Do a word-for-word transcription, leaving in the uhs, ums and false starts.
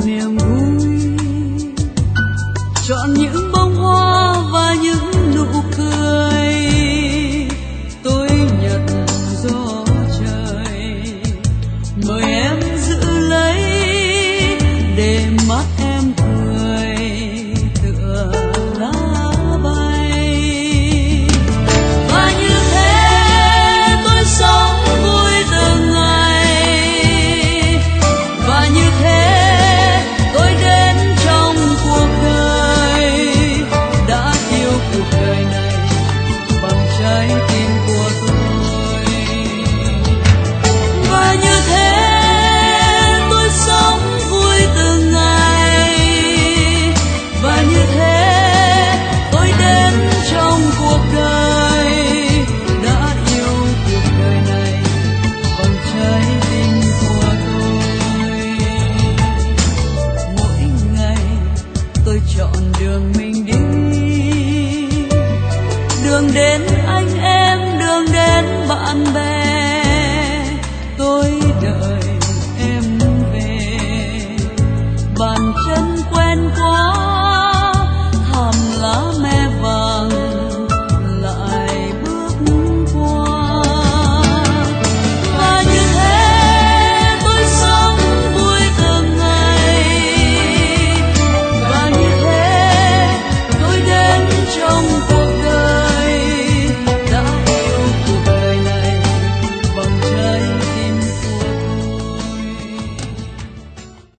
niềm vui, chọn những bông hoa và những nụ cười. Tôi nhặt gió trời, mời em giữ lấy để mắt em cười tựa lá bay. Và như thế tôi sống vui từng ngày, và như thế tôi đến trong cuộc đời, đã yêu cuộc đời này bằng trái tim của tôi. Và như thế tôi sống vui từng ngày, và như thế tôi đến trong cuộc đời, đã yêu cuộc đời này bằng trái tim của tôi. Mỗi ngày tôi chọn đường mình đi, đường đến